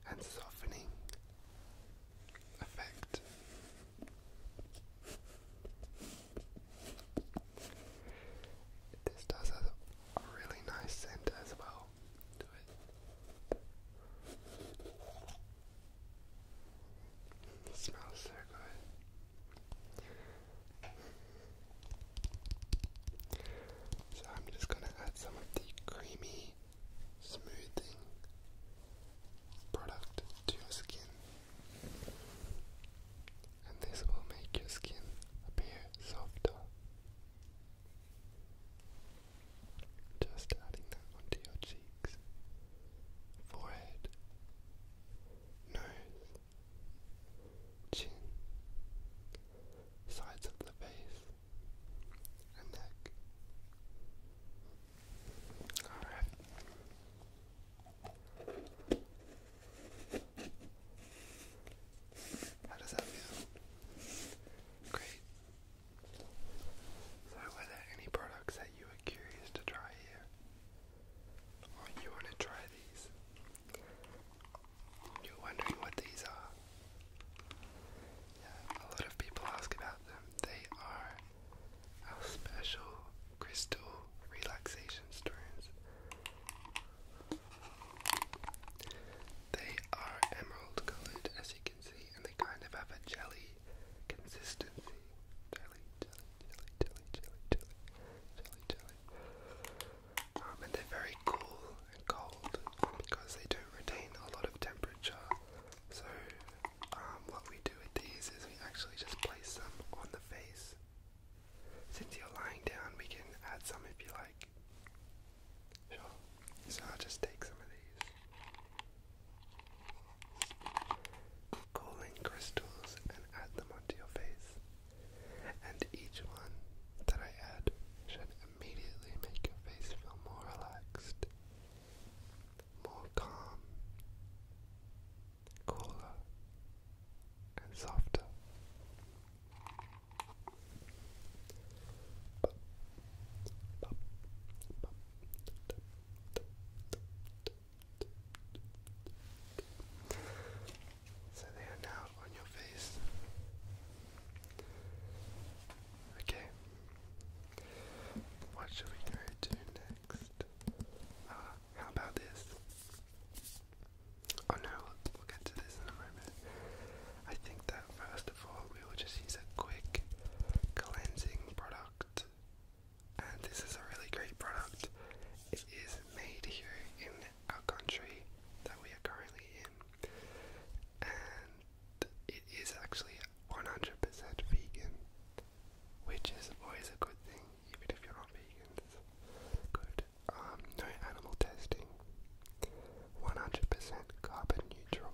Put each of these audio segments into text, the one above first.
and softening effect. This does have a really nice scent as well to it. It smells so good. So I'm just going to add some of the creamy smoothing product to your skin, and this will make your skin appear softer. Just adding that onto your cheeks, forehead, nose, chin, sides of the face, and neck. Alright. How does that feel? Great. So were there any products that you were curious to try here? Or you want to try these? You're wondering what these are? Yeah, a lot of people ask about them. They are our special crystal relaxation stones. They are emerald colored, as you can see, and they kind of have a jelly consistency. Jelly. And they're very cool and cold because they don't retain a lot of temperature. So what we do with these is we actually just place them on the face. Since you're lying down, we can add some if you like. Sure. So I'll just take some of these cooling crystals and add them onto your face. And each one that I add should immediately make your face feel more relaxed, more calm, cooler, and softer. So they are now on your face. Okay. What should we go to next? How about this? Oh no, we'll get to this in a moment. I think that first of all we will just use a quick cleansing product. And this is a really great product. It is made here in our country that we are currently in. And it is actually 100% vegan, which is always a good thing, even if you're not vegan. It's good. No animal testing. 100% carbon neutral.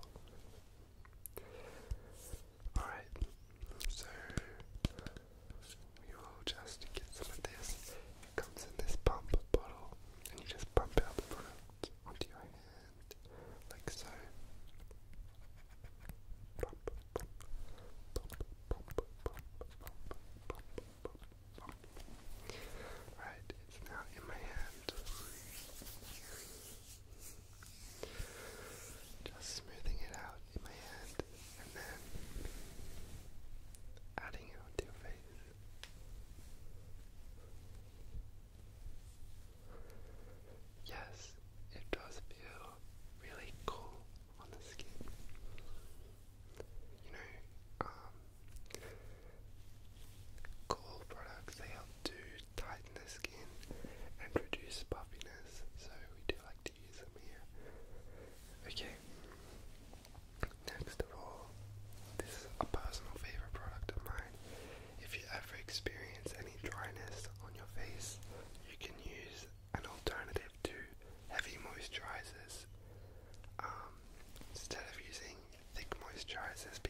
Alright, so we will just get some of this. It comes in this pump bottle, and you just pump out the product onto your hand, like so. Pump, pump, pump, pump, pump, pump, pump, pump, pump. Right, it's now in my hand. Just smoothing it out in my hand, and then adding it onto your face. Yes, it does feel really cool on the skin. You know, cool products, they help to tighten the skin and reduce puffiness, so we do like to use them here. Okay, next of all, this is a personal favorite product of mine. If you ever experience any dryness on your face, you can use an alternative to heavy moisturizers. Instead of using thick moisturizers